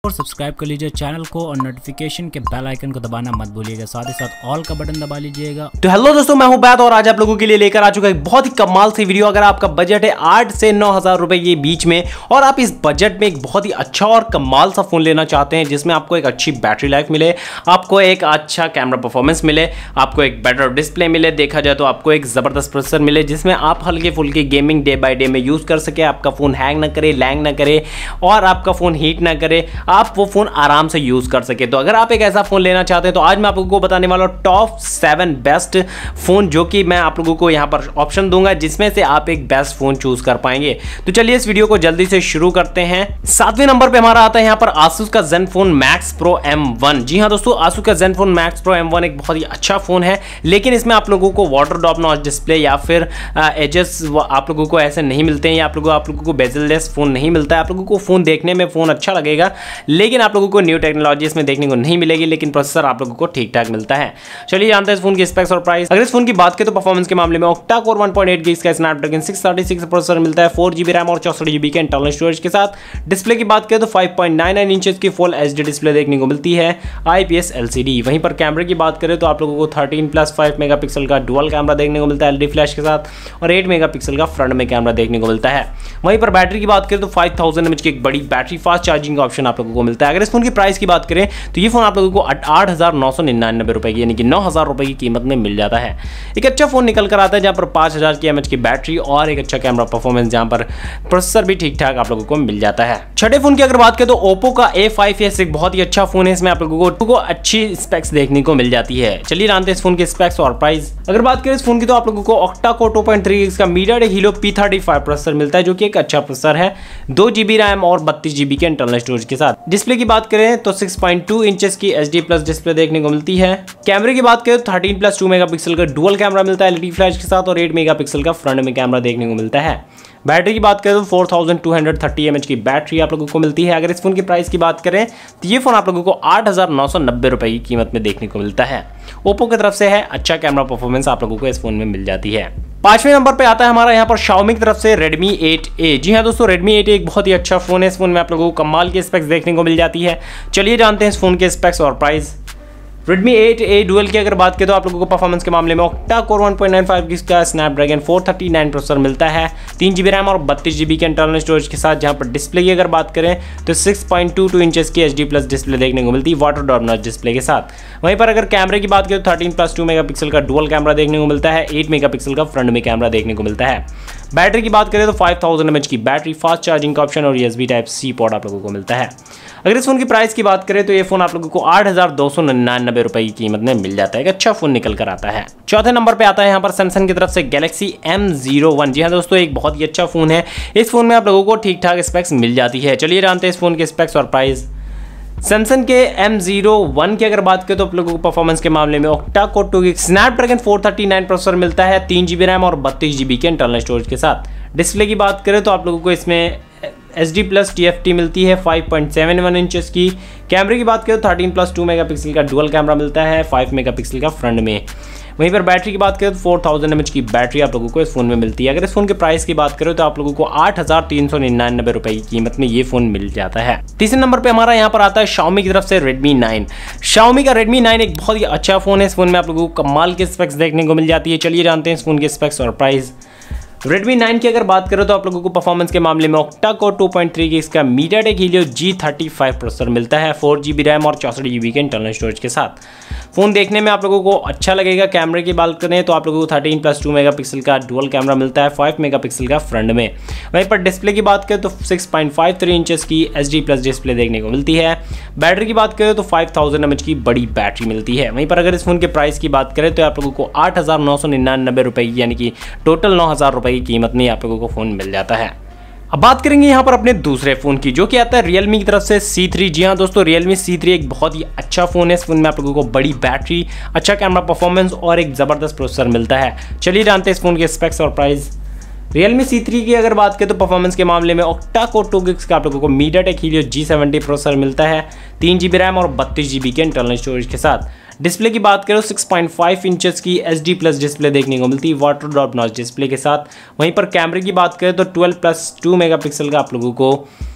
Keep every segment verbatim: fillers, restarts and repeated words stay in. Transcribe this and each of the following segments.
और सब्सक्राइब कर लीजिए चैनल को और नोटिफिकेशन के बेल आइकन को दबाना मत भूलिएगा, साथ ही साथ ऑल का बटन दबा लीजिएगा। तो हेलो दोस्तों, मैं हूं बैत और आज आप लोगों के लिए लेकर आ चुका एक बहुत ही कमाल सी वीडियो। अगर आपका बजट है आठ से नौ हजार रुपए के बीच में और आप इस बजट में एक बहुत ही अच्छा और कमाल सा फोन लेना चाहते हैं जिसमें आपको एक अच्छी बैटरी लाइफ मिले, आपको एक अच्छा कैमरा परफॉर्मेंस मिले, आपको एक बेटर डिस्प्ले मिले, देखा जाए तो आपको एक जबरदस्त प्रोसेसर मिले जिसमें आप हल्के फुल्के गेमिंग डे बाय डे में यूज कर सके, आपका फोन हैंग ना करे, लैंग ना करे और आपका फोन हीट ना करे, आप वो फोन आराम से यूज कर सके। तो अगर आप एक ऐसा फोन लेना चाहते हैं तो आज मैं आप लोगों को बताने वाला हूं टॉप सेवन बेस्ट फोन, जो कि मैं आप लोगों को यहां पर ऑप्शन दूंगा जिसमें से आप एक बेस्ट फोन चूज कर पाएंगे। तो चलिए इस वीडियो को जल्दी से शुरू करते हैं। सातवें नंबर पे हमारा आता है यहां पर Asus का Zenfone Max Pro M one. जी हां दोस्तों, Asus का Zenfone Max Pro M one एक बहुत ही अच्छा फोन है, लेकिन इसमें आप लोगों को वाटर ड्रॉप नॉच डिस्प्ले या फिर एजेस आप लोगों को ऐसे नहीं मिलते हैं, या आप लोगों आप लोगों को बेजललेस फोन नहीं मिलता है। आप लोगों को फोन देखने में फोन अच्छा लगेगा, लेकिन आप लोगों को न्यू टेक्नोलॉजी इसमें देखने को नहीं मिलेगी, लेकिन प्रोसेसर आप लोगों को ठीक ठाक मिलता है। चलिए जानते हैं इस फोन की स्पेक्स और प्राइस। अगर इस फोन की बात करें तो परफॉर्मेंस के मामले में octa core one point eight gigahertz का Snapdragon six thirty six processor मिलता है, फोर जीबी रैम और चौसठ जीबी के इंटरनल स्टोरेज के साथ। डिस्प्ले की बात करें तो five point nine nine inches की फुल एचडी डिस्प्ले देखने को मिलती है, आईपीएस एलसीडी। वहीं पर कैमरे की बात करें तो आप लोगों को थर्टीन प्लस फाइव मेगापिक्सल का डुअल कैमरा देखने को मिलता है एलईडी फ्लैश के साथ और एट मेगापिक्सल का फ्रंट में कैमरा देखने को मिलता है। वहीं पर बैटरी की बात करें तो फाइव थाउजेंड एमएच की एक बड़ी बैटरी फास्ट चार्जिंग का ऑप्शन आप लोगों को मिलता है। अगर इस फोन की प्राइस की बात करें तो ये फोन आप लोगों को आठ हजार नौ सौ निन्यानवे रुपए की यानी कि नौ हजार रुपए की कीमत में मिल जाता है। एक अच्छा फोन निकल कर आता है जहां पर पांच हजार की एमएच की बैटरी और एक अच्छा कैमरा परफॉर्मेंस, जहां पर प्रोसेसर भी ठीक ठाक आप लोगों को मिल जाता है। छठे फोन की अगर बात करें तो ओप्पो का ए फाइव एस एक बहुत ही अच्छा फोन है, इसमें आप लोगों को अच्छी स्पेक्स देखने को मिल जाती है। चलिए जानते हैं इस फोन के स्पेक्स और प्राइस। अगर बात करें इस फोन की तो आप लोगों को octa core two point three gigahertz का MediaTek Helio P thirty five processor मिलता है, जो कि एक अच्छा प्रोसेसर है, दो जीबी रैम और बत्तीस जीबी के इंटरनल स्टोरेज के साथ। डिस्प्ले की बात करें तो सिक्स पॉइंट टू इंचेस की एचडी प्लस डिस्प्ले देखने को मिलती है। कैमरे की बात करें तो थर्टीन प्लस टू मेगापिक्सल का डुअल कैमरा मिलता है एलईडी फ्लैश के साथ और एट मेगापिक्सल का फ्रंट में कैमरा देखने को मिलता है। बैटरी की बात करें तो four thousand two hundred thirty MH की बैटरी आप लोगों को मिलती है। अगर इस फोन की प्राइस की बात करें तो ये फोन आप लोगों को आठ हजार नौ सौ नब्बे रुपए की कीमत में देखने को मिलता है। ओप्पो की तरफ से है, अच्छा कैमरा परफॉर्मेंस आप लोगों को इस फोन में मिल जाती है। पांचवें नंबर पे आता है हमारा यहाँ पर Xiaomi की तरफ से Redmi एट ए। जी हाँ दोस्तों, Redmi एट ए एक बहुत ही अच्छा फोन है, इस फोन में आप लोगों को कमाल की स्पेक्स देखने को मिल जाती है। चलिए जानते हैं इस फोन के स्पेक्स और price. Redmi eight A dual की अगर बात करें तो आप लोगों को परफॉर्मेंस के मामले में octa core one point nine five gigahertz का Snapdragon four thirty nine processor मिलता है, तीन जीबी रैम और बत्तीस जीबी के इंटरनल स्टोरेज के साथ। जहां पर डिस्प्ले की अगर बात करें तो six point two two inches की एचडी प्लस डिस्प्ले देखने को मिलती है वाटर ड्रॉप नॉच डिस्प्ले के साथ। वहीं पर अगर कैमरे की बात करें तो थर्टीन प्लस टू मेगापिक्सल का डुअल कैमरा देखने को मिलता है, एट मेगापिक्सल का फ्रंट में कैमरा देखने को मिलता है। बैटरी की बात करें तो फाइव थाउजेंड एमएच की बैटरी, फास्ट चार्जिंग का ऑप्शन और यूएसबी टाइप सी पोर्ट आप लोगों को मिलता है। अगर इस फोन की प्राइस की बात करें तो ये फोन आप लोगों को आठ हजार दो सौ निन्यानवे रुपए की कीमत में मिल जाता है, एक अच्छा फोन निकल कर आता है। चौथे नंबर पे आता है यहाँ पर सैमसंग की तरफ से Galaxy एम ज़ीरो वन। जी हाँ दोस्तों, एक बहुत ही अच्छा फोन है, इस फोन में आप लोगों को ठीक ठाक स्पेक्स मिल जाती है। चलिए जानते हैं इस फोन के स्पेक्स और प्राइस। सैमसंग के एम ज़ीरो वन की अगर बात करें तो आप लोगों को परफॉर्मेंस के मामले में octa core two gigahertz Snapdragon four thirty nine processor मिलता है, तीन जीबी रैम और बत्तीस जीबी के इंटरनल स्टोरेज के साथ। डिस्प्ले की बात करें तो आप लोगों को इसमें H D plus T F T मिलती है, five point seven one inches की। कैमरे की बात करें तो थर्टीन प्लस टू मेगापिक्सल का डुअल कैमरा मिलता है, फाइव मेगापिक्सल का फ्रंट में। वहीं पर बैटरी की बात करें तो फोर थाउजेंड एमएच की बैटरी आप लोगों को इस फोन में मिलती है। अगर इस फोन के प्राइस की बात करें तो आप लोगों को आठ हजार तीन सौ निन्यानवे रुपए की कीमत में ये फोन मिल जाता है। तीसरे नंबर पे हमारा यहाँ पर आता है Xiaomi की तरफ से Redmi नाइन। Xiaomi का Redmi नाइन एक बहुत ही अच्छा फोन है, इस फोन में आप लोगों को कमाल के स्पेक्स देखने को मिल जाती है। चलिए जानते हैं इस फोन के स्पेक्स और प्राइस। Redmi नाइन की अगर बात करें तो आप लोगों को परफॉर्मेंस के मामले में octa core two point three gigahertz का MediaTek Helio G thirty five processor मिलता है, फोर जीबी रैम और चौसठ जीबी के इंटरनल स्टोरेज के साथ। फोन देखने में आप लोगों को अच्छा लगेगा। कैमरे की बात करें तो आप लोगों को थर्टीन प्लस टू मेगापिक्सल का डुअल कैमरा मिलता है, फाइव मेगापिक्सल का फ्रंट में। वहीं पर डिस्प्ले की बात करें तो six point five three inches की एचडी प्लस डिस्प्ले देखने को मिलती है। बैटरी की बात करें तो फाइव थाउजेंड एमएच की बड़ी बैटरी मिलती है। वहीं पर अगर इस फोन के प्राइस की बात करें तो आप लोगों को आठ हजार नौ सौ निन्यानवे रुपए की यानी कि टोटल नौ हजार रुपए की कीमत में आप लोगों को फोन मिल जाता है। अब बात करेंगे यहाँ पर अपने दूसरे फोन की, जो कि आता है Realme की तरफ से सी थ्री। जी हाँ दोस्तों, Realme सी थ्री एक बहुत ही अच्छा फोन है, इस फोन में आप लोगों को बड़ी बैटरी, अच्छा कैमरा परफॉर्मेंस और एक जबरदस्त प्रोसेसर मिलता है। चलिए जानते हैं इस फोन के स्पेक्स और प्राइस। Realme सी थ्री की अगर बात करें तो परफॉर्मेंस के मामले में ऑक्टा कोर टू गीगाहर्ट्ज़ का आप लोगों को MediaTek Helio G seventy processor मिलता है, तीन जीबी रैम और बत्तीस जीबी के इंटरनल स्टोरेज के साथ। डिस्प्ले की बात करें सिक्स पॉइंट फाइव इंचेस की एचडी प्लस डिस्प्ले देखने को मिलती है वाटर ड्रॉप नॉच डिस्प्ले के साथ। वहीं पर कैमरे की बात करें तो ट्वेल्व प्लस टू मेगापिक्सल का आप लोगों को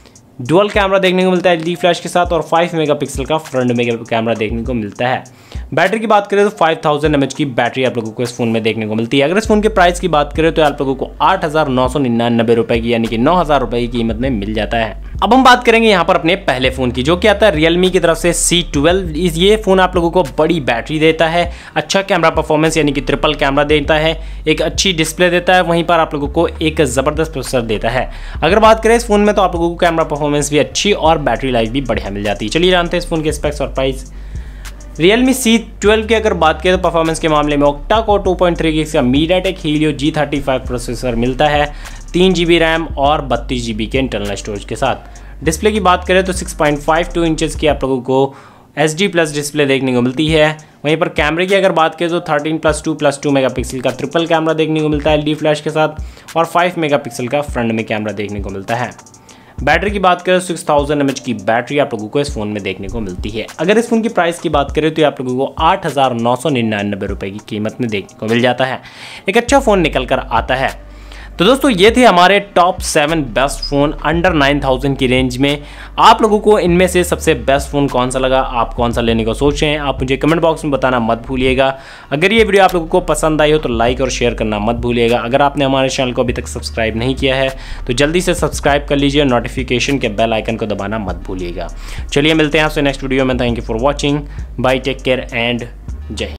डुअल कैमरा देखने को मिलता है एलईडी फ्लैश के साथ और फाइव मेगापिक्सल का फ्रंट में कैमरा देखने को मिलता है। बैटरी की बात करें तो फाइव थाउजेंड एमएच की बैटरी आप लोगों को इस फोन में देखने को मिलती है। अगर इस फोन के प्राइस की बात करें तो आप लोगों को आठ हजार नौ सौ निन्यानबे रुपए की यानी कि नौ हजार रुपए की कीमत में मिल जाता है। अब हम बात करेंगे यहाँ पर अपने पहले फोन की, जो कि आता है रियलमी की तरफ से सी ट्वेल्व। ये फोन आप लोगों को बड़ी बैटरी देता है, अच्छा कैमरा परफॉर्मेंस यानी कि ट्रिपल कैमरा देता है, एक अच्छी डिस्प्ले देता है, वहीं पर आप लोगों को एक जबरदस्त प्रोसेसर देता है। अगर बात करें इस फोन में तो आप लोगों को कैमरा परफॉर्मेंस भी अच्छी और बैटरी लाइफ भी बढ़िया मिल जाती है। चलिए जानते हैं इस फोन के स्पेक्स और प्राइस। Realme सी ट्वेल्व की अगर बात करें तो परफॉर्मेंस के मामले में octa core two point three gigahertz का MediaTek Helio G thirty five processor मिलता है, तीन जी बी रैम और बत्तीस जी बी के इंटरनल स्टोरेज के साथ। डिस्प्ले की बात करें तो six point five two inches की आप लोगों को एच डी प्लस डिस्प्ले देखने को मिलती है। वहीं पर कैमरे की अगर बात करें तो thirteen plus two plus two megapixel का ट्रिपल कैमरा देखने को मिलता है एल डी फ्लैश के साथ और फाइव मेगा पिक्सल का फ्रंट में कैमरा देखने को मिलता है। बैटरी की बात करें तो सिक्स थाउजेंड एमएच की बैटरी आप लोगों को इस फोन में देखने को मिलती है। अगर इस फोन की प्राइस की बात करें तो आप लोगों को आठ हजार नौ सौ निन्यानबे रुपए की कीमत में देखने को मिल जाता है। एक अच्छा फोन निकल कर आता है। तो दोस्तों ये थे हमारे top seven best phone under nine thousand की रेंज में। आप लोगों को इनमें से सबसे बेस्ट फ़ोन कौन सा लगा, आप कौन सा लेने को सोच रहे हैं, आप मुझे कमेंट बॉक्स में बताना मत भूलिएगा। अगर ये वीडियो आप लोगों को पसंद आई हो तो लाइक और शेयर करना मत भूलिएगा। अगर आपने हमारे चैनल को अभी तक सब्सक्राइब नहीं किया है तो जल्दी से सब्सक्राइब कर लीजिए, नोटिफिकेशन के बेल आइकन को दबाना मत भूलिएगा। चलिए मिलते हैं आपसे नेक्स्ट वीडियो में। Thank you for watching, bye, take care and जय हिंद।